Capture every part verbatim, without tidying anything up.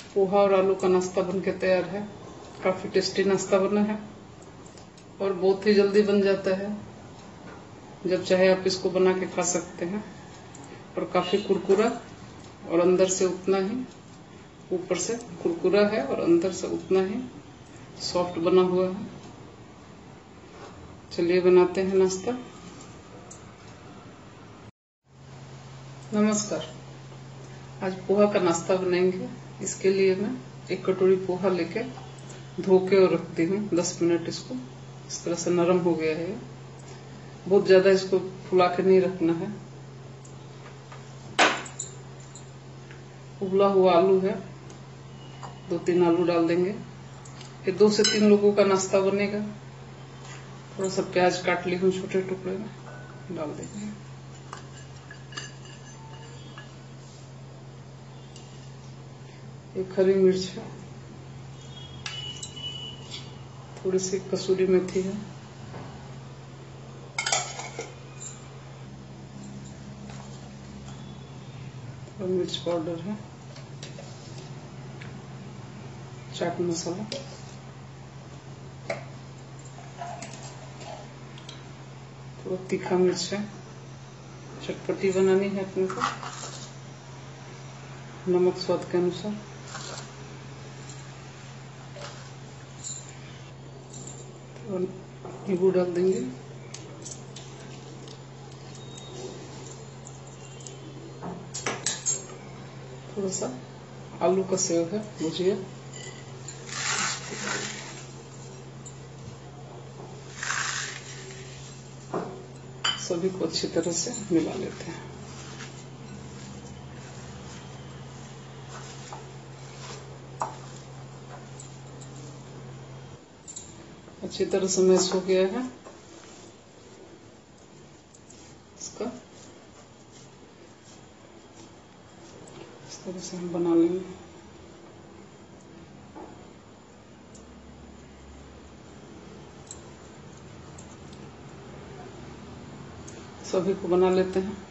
पोहा और आलू का नाश्ता बनके तैयार है। काफी टेस्टी नाश्ता बना है और बहुत ही जल्दी बन जाता है। जब चाहे आप इसको बना के खा सकते हैं। और काफी कुरकुरा और अंदर से उतना ही, ऊपर से कुरकुरा है और अंदर से उतना ही सॉफ्ट बना हुआ है। चलिए बनाते हैं नाश्ता। नमस्कार, आज पोहा का नाश्ता बनाएंगे। इसके लिए मैं एक कटोरी पोहा लेके धो के और रखती हूँ दस मिनट। इसको इस तरह से नरम हो गया है। बहुत ज्यादा इसको फुला के नहीं रखना है। उबला हुआ आलू है, दो तीन आलू डाल देंगे। ये दो से तीन लोगों का नाश्ता बनेगा। थोड़ा सा प्याज काट ली हूँ छोटे टुकड़े में, डाल देंगे। एक हरी मिर्च है, थोड़ी सी कसूरी मेथी है, और मिर्च पाउडर है, चाट मसाला, थोड़ा तीखा मिर्च है, चटपटी बनानी है अपने को, नमक स्वाद के अनुसार, और नींबू डाल देंगे। थोड़ा सा आलू का सेव है, भुजिया। सभी को अच्छी तरह से मिला लेते हैं। अच्छी तरह से मैश हो गया है। इसका इस तरह से हम बना लेंगे। सभी को बना लेते हैं।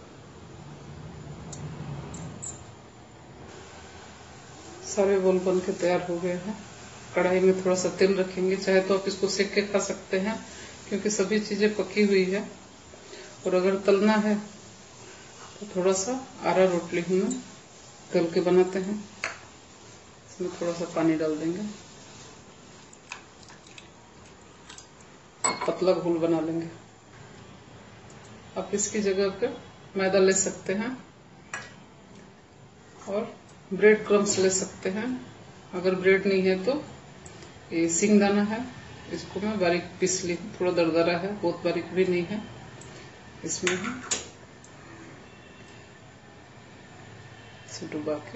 सारे बोल बन के तैयार हो गए हैं। कढ़ाई में थोड़ा सा तेल रखेंगे। चाहे तो आप इसको सेक के खा सकते हैं, क्योंकि सभी चीजें पकी हुई है। और अगर तलना है तो थोड़ा सा आरा रोटली हूँ मैं, तल के बनाते हैं। इसमें थोड़ा सा पानी डाल देंगे, पतला घोल बना लेंगे। आप इसकी जगह पे मैदा ले सकते हैं और ब्रेड क्रम्स ले सकते हैं। अगर ब्रेड नहीं है तो ये सिंगदाना है, इसको मैं बारीक पीस ली। थोड़ा दरदरा है, बहुत बारीक भी नहीं है। इसमें इसे डुबा के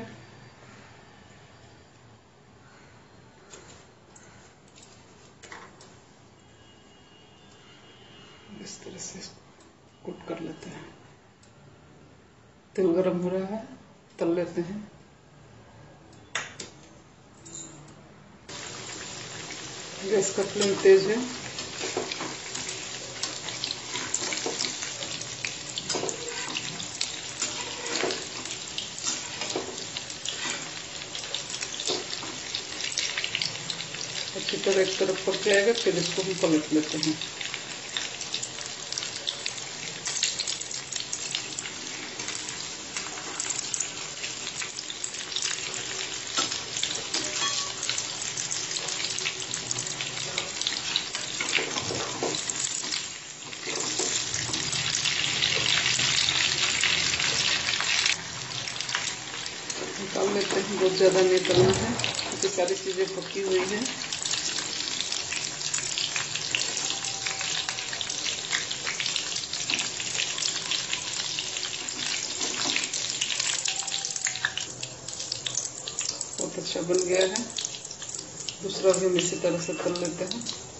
इस तरह से कुट कर लेते हैं। तेल गरम हो रहा है, तल लेते हैं। गैस का फ्लेम तेज है। अच्छी तरह एक तरफ पक जाएगा, फिर इसको भी पलट लेते हैं। निकाल लेते हैं। बहुत ज्यादा नहीं तलना है, क्योंकि सारी चीजें पकी हुई हैं। बहुत अच्छा बन गया है। दूसरा भी हम इसी तरह से तल लेते हैं।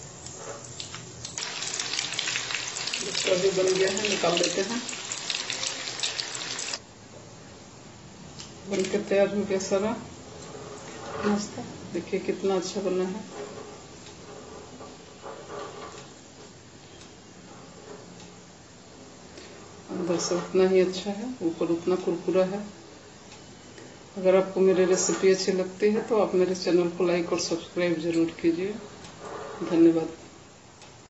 दूसरा भी बन गया है, निकाल लेते हैं। बनकर तैयार हो गया सारा नाश्ता। देखिए कितना अच्छा बना है। अंदर से उतना ही अच्छा है, ऊपर उतना कुरकुरा है। अगर आपको मेरी रेसिपी अच्छी लगती है तो आप मेरे चैनल को लाइक और सब्सक्राइब जरूर कीजिए। धन्यवाद।